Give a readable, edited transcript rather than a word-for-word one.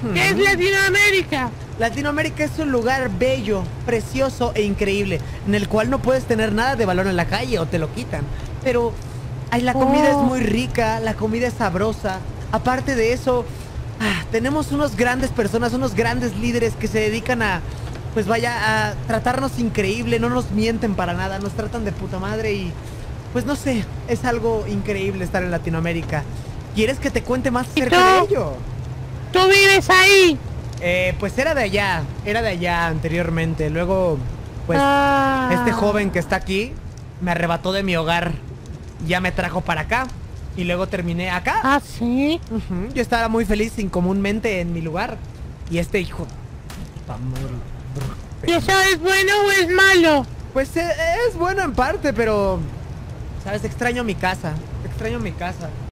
¿Qué es Latinoamérica? Latinoamérica es un lugar bello, precioso e increíble, en el cual no puedes tener nada de valor en la calle o te lo quitan. Pero ay, la comida es muy rica, la comida es sabrosa. Aparte de eso, tenemos unos grandes personas, unos grandes líderes que se dedican a, pues vaya, a tratarnos increíble, no nos mienten para nada, nos tratan de puta madre y, pues no sé, es algo increíble estar en Latinoamérica. ¿Quieres que te cuente más acerca de ello? ¿Tú vives ahí? Pues era de allá anteriormente. Luego, pues, este joven que está aquí me arrebató de mi hogar. Ya me trajo para acá. Y luego terminé acá. ¿Ah, sí? Yo estaba muy feliz incomúnmente en mi lugar. Y este hijo... ¿Y eso es bueno o es malo? Pues es bueno en parte, pero... ¿Sabes? Extraño mi casa. Extraño mi casa.